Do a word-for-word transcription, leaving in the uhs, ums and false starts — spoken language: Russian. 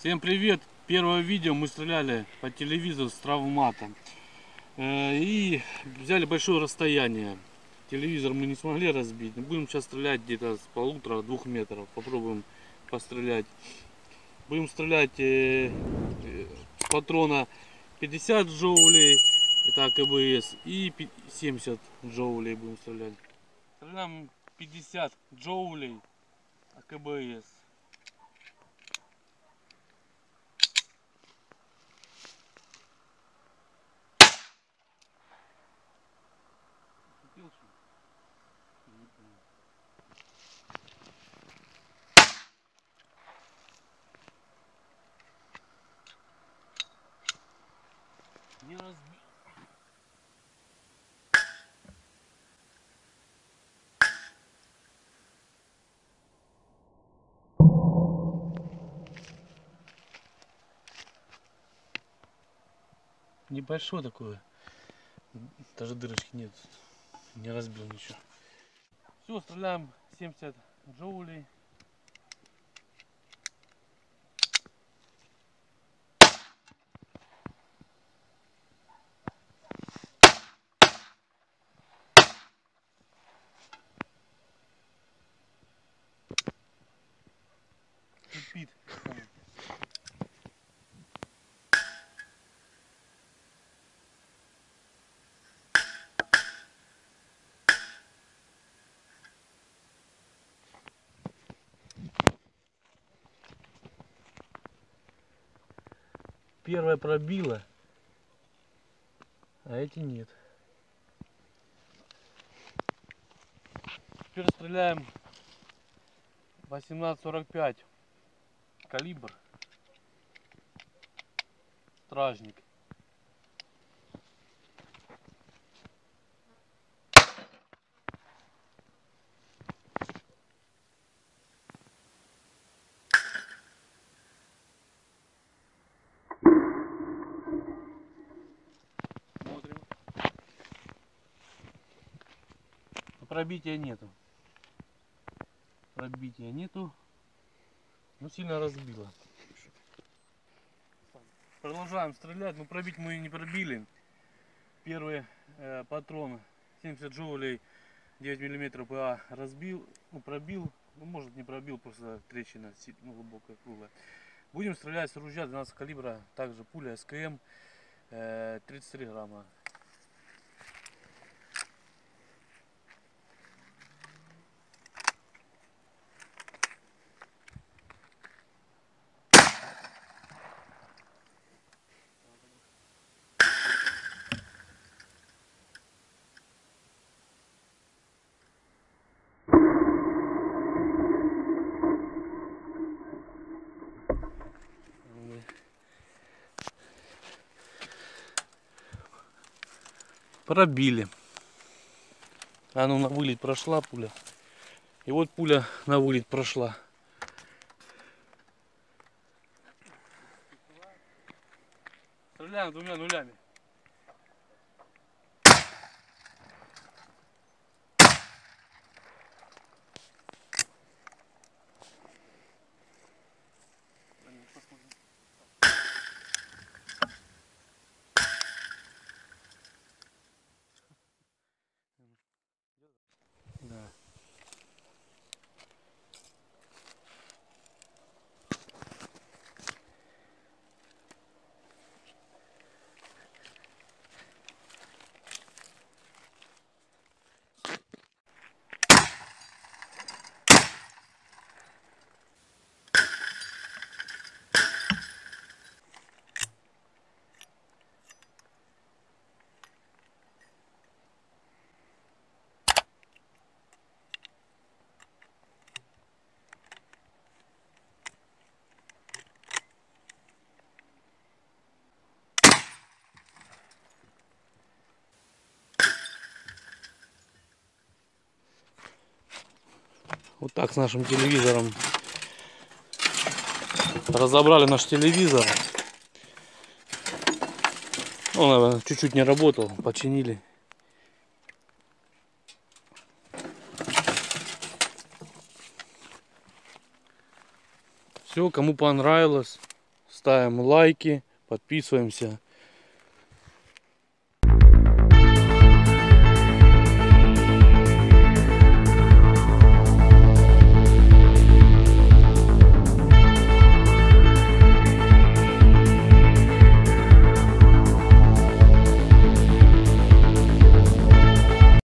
Всем привет! Первое видео мы стреляли по телевизору с травматом. И взяли большое расстояние. Телевизор мы не смогли разбить. Будем сейчас стрелять где-то с полутора-двух метров. Попробуем пострелять. Будем стрелять с патрона пятьдесят джоулей. Это АКБС. И семьдесят джоулей будем стрелять. Стреляем пятьдесят джоулей АКБС. Не разбил. Небольшое такое, даже дырочки нет, не разбил ничего. Все, стреляем семьдесят джоулей. Шипит. Первая пробила, а эти нет. Теперь стреляем восемнадцать сорок пять калибр, стражник. Смотрим. Пробития нету. Пробития нету. Ну, сильно разбило. Продолжаем стрелять, но пробить мы не пробили. Первый э, патрон семьдесят джоулей девять миллиметров ПА разбил, ну пробил, ну может не пробил, просто трещина ну, глубокая, круглая. Будем стрелять с ружья двенадцать калибра, также пуля СКМ э, тридцать три грамма. Пробили. А ну на вылет прошла пуля. И вот пуля на вылет прошла. Стреляем двумя нулями. Да. Вот так с нашим телевизором. Разобрали наш телевизор. Он, наверное, чуть-чуть не работал. Починили. Все, кому понравилось, ставим лайки, подписываемся.